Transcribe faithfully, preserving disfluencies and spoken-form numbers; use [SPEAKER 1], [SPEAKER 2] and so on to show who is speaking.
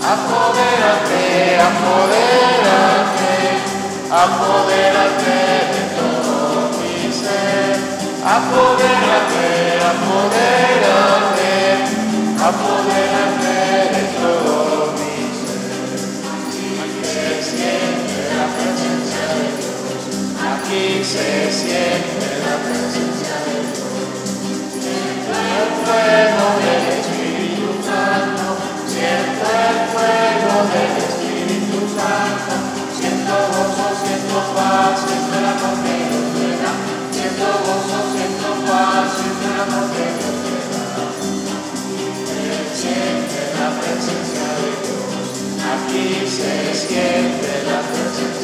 [SPEAKER 1] apodérate, apodérate, apodérate de todo mi ser. Apodérate, apodérate, apodérate de todo mi ser. Aquí se siente la presencia de Dios, aquí se siente la presencia de Dios. Siento el fuego del Espíritu Santo, siento el fuego del Espíritu Santo, siento gozo, siento paz, siento el amor de Dios llena, siento gozo, siento paz, siento el amor de Dios llena. Se siente la presencia de Dios, aquí se siente la presencia de Dios.